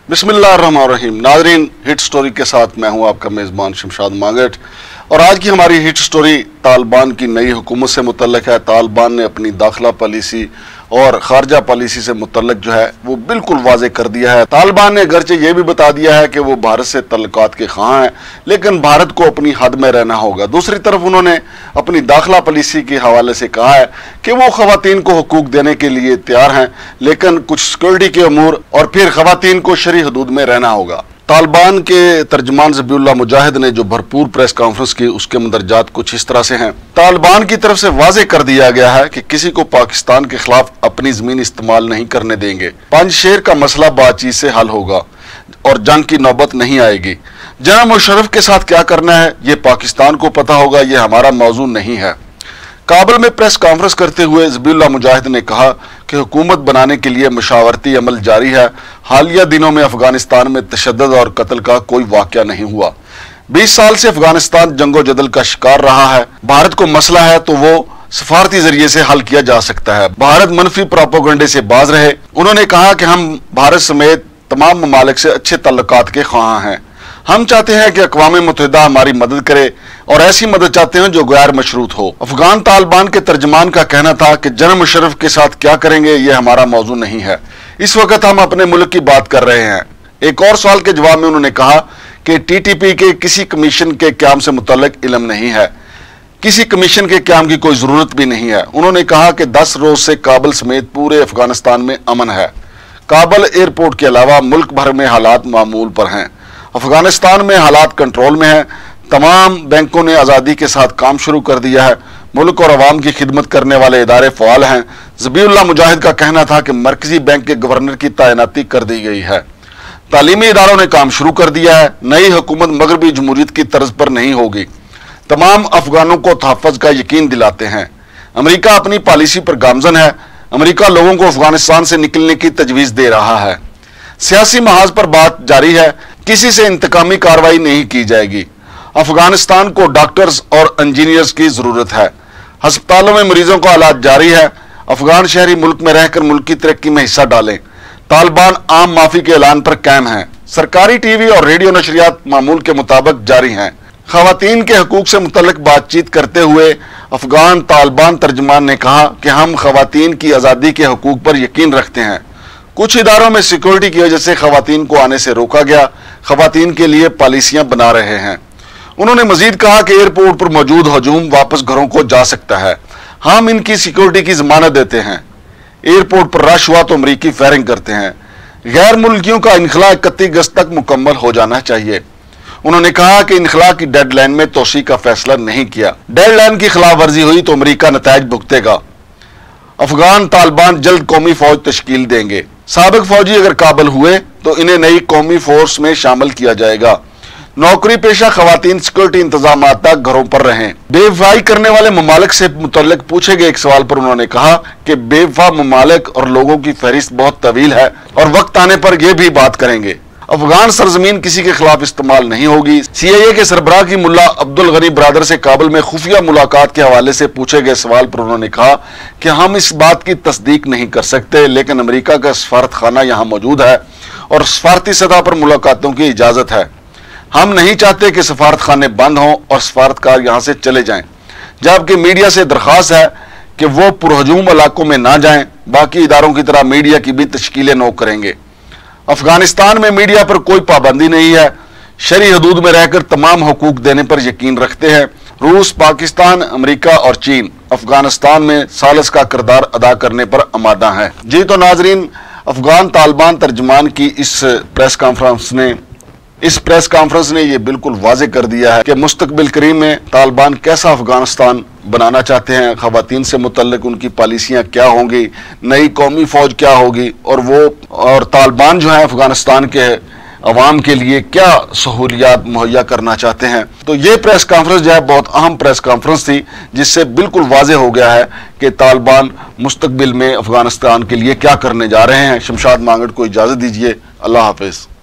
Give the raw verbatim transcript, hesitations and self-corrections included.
बिस्मिल्लाहिर्रहमानिर्रहीम। नाज़रीन, hit story के साथ मैं हूं आपका मेज़बान शमशाद मांगट और आज की हमारी हिट स्टोरी तालिबान की नई हुकूमत से मुतल्लिक है। तालिबान ने अपनी दाखिला पॉलिसी और खारजा पॉलिसी से मुतल्लिक जो है वो बिल्कुल वाज़े कर दिया है। तालिबान ने अगरचे ये भी बता दिया है कि वो भारत से तल्लुकात के ख़्वाह हैं, लेकिन भारत को अपनी हद में रहना होगा। दूसरी तरफ उन्होंने अपनी दाखिला पॉलिसी के हवाले से कहा है कि वो ख़वातीन को हुकूक देने के लिए तैयार हैं, लेकिन कुछ सिक्योरिटी के अमूर और फिर ख़वातीन को शरई हदूद में रहना होगा। तालिबान के तर्जमान ज़बीउल्लाह मुजाहिद ने जो भरपूर प्रेस कॉन्फ्रेंस की, उसके मंदरजात कुछ इस तरह से हैं। तालिबान की तरफ से वाज़े कर दिया गया है कि किसी को पाकिस्तान के खिलाफ अपनी ज़मीन इस्तेमाल नहीं करने देंगे। पंजशेर का मसला बातचीत से हल होगा और जंग की नौबत नहीं आएगी। जनाब मुशर्रफ के साथ क्या करना है ये पाकिस्तान को पता होगा, ये हमारा मौजू नहीं है। काबुल में प्रेस कॉन्फ्रेंस करते हुए ज़बीउल्लाह मुजाहिद ने कहा कि हुकूमत बनाने के लिए मशावरती अमल जारी है। हालिया दिनों में अफगानिस्तान में तशद्दुद और कत्ल का कोई वाक़या नहीं हुआ। बीस साल से अफगानिस्तान जंगो जदल का शिकार रहा है। भारत को मसला है तो वो सफारती जरिए से हल किया जा सकता है। भारत मनफी प्रोपेगेंडे से बाज रहे। उन्होंने कहा कि हम भारत समेत तमाम ममालिक से अच्छे तल्लुकात के ख्वाह हैं। हम चाहते हैं कि अक़वाम मुत्तहिदा हमारी मदद करे और ऐसी मदद चाहते हैं जो गैर मशरूत हो। अफगान तालिबान के तर्जमान का कहना था कि जनरल मुशर्रफ के साथ क्या करेंगे ये हमारा मौजू नहीं है। इस वक्त हम अपने मुल्क की बात कर रहे हैं। एक और सवाल के जवाब में उन्होंने कहा कि टी टी पी के किसी कमीशन के क़याम से मुतल्लिक इल्म नहीं है, किसी कमीशन के क़याम की कोई ज़रूरत भी नहीं है। उन्होंने कहा कि दस रोज से काबुल समेत पूरे अफगानिस्तान में अमन है। काबुल एयरपोर्ट के अलावा मुल्क भर में हालात मामूल पर हैं। अफगानिस्तान में हालात कंट्रोल में हैं। तमाम बैंकों ने आज़ादी के साथ काम शुरू कर दिया है। मुल्क और अवाम की खिदमत करने वाले इदारे फ़आल हैं। ज़बीउल्लाह मुजाहिद का कहना था कि मरकजी बैंक के गवर्नर की तैनाती कर दी गई है। तालीमी इदारों ने काम शुरू कर दिया है। नई हुकूमत मगरबी जमहूरियत की तर्ज पर नहीं होगी। तमाम अफगानों को तहफ़्फ़ुज़ का यकीन दिलाते हैं। अमरीका अपनी पॉलिसी पर गामजन है। अमरीका लोगों को अफगानिस्तान से निकलने की तजवीज़ दे रहा है। सियासी महाज पर बात जारी है। किसी से इंतकामी कार्रवाई नहीं की जाएगी। अफगानिस्तान को डॉक्टर्स और इंजीनियर्स की जरूरत है। अस्पतालों में मरीजों का इलाज जारी है। अफगान शहरी मुल्क में रहकर मुल्क की तरक्की में हिस्सा डालें। तालिबान आम माफी के ऐलान पर कायम है। सरकारी टीवी और रेडियो नशरियात मामूल के मुताबिक जारी हैं। खवातीन के हकूक से मुतल्लिक बातचीत करते हुए अफगान तालिबान तर्जमान ने कहा कि हम खवातीन की आज़ादी के हकूक पर यकीन रखते हैं। कुछ इदारों में सिक्योरिटी की वजह से खवातीन को आने से रोका गया। खवातीन के लिए पॉलिसियां बना रहे हैं। उन्होंने मजीद कहा कि एयरपोर्ट पर मौजूद हजूम वापस घरों को जा सकता है। हम इनकी सिक्योरिटी की जमानत देते हैं। एयरपोर्ट पर रश हुआ तो अमरीकी फायरिंग करते हैं। गैर मुल्कियों का इनखला इकतीस अगस्त तक मुकम्मल हो जाना चाहिए। उन्होंने कहा कि इनखला की डेडलाइन में तोसी का फैसला नहीं किया। डेडलाइन की खिलाफ वर्जी हुई तो अमरीका नताइज भुगतेगा। अफगान तालिबान जल्द कौमी फौज तश्कील देंगे। साबिक फौजी अगर काबिल हुए तो इन्हें नई कौमी फोर्स में शामिल किया जाएगा। नौकरी पेशा खवातीन सिक्योरिटी इंतजाम तक घरों पर रहें। बेवफाई करने वाले ममालिक से मुतल्लिक पूछे गए एक सवाल पर उन्होंने कहा कि बेवफा ममालिक और लोगों की फहरिस्त बहुत तवील है और वक्त आने पर यह भी बात करेंगे। अफगान सरजमीन किसी के खिलाफ इस्तेमाल नहीं होगी। सी आई ए के सरबराह की मुल्ला अब्दुल गनी ब्रादर से काबुल में खुफिया मुलाकात के हवाले से पूछे गए सवाल पर उन्होंने कहा कि हम इस बात की तस्दीक नहीं कर सकते, लेकिन अमेरिका का सफारत खाना यहाँ मौजूद है और सफारती सतह पर मुलाकातों की इजाज़त है। हम नहीं चाहते कि सफारत खाने बंद हों और सफारतकार यहाँ से चले जाएं, जबकि मीडिया से दरख्वास्त है कि वो पुरहजूम इलाकों में ना जाएं। बाकी इदारों की तरह मीडिया की भी तश्कीलें नौ करेंगे। अफगानिस्तान में मीडिया पर कोई पाबंदी नहीं है। शरई हदूद में रहकर तमाम हुकूक देने पर यकीन रखते हैं। रूस, पाकिस्तान, अमेरिका और चीन अफगानिस्तान में सालिस का किरदार अदा करने पर आमादा है। जी तो नाजरीन, अफगान तालिबान तर्जमान की इस प्रेस कॉन्फ्रेंस ने इस प्रेस कॉन्फ्रेंस ने यह बिल्कुल वाज़े कर दिया है कि मुस्तकबिल करीब में तालिबान कैसा अफगानिस्तान बनाना चाहते हैं। खवातीन से मुतल्लिक उनकी पॉलिसियाँ क्या होंगी, नई कौमी फौज क्या होगी और वो और तालिबान जो है अफगानिस्तान के अवाम के लिए क्या सहूलियात मुहैया करना चाहते हैं। तो ये प्रेस कॉन्फ्रेंस जो है बहुत अहम प्रेस कॉन्फ्रेंस थी, जिससे बिल्कुल वाज़े हो गया है कि तालिबान मुस्तकबिल में अफगानिस्तान के लिए क्या करने जा रहे हैं। शमशाद मांगट को इजाज़त दीजिए। अल्लाह हाफिज़।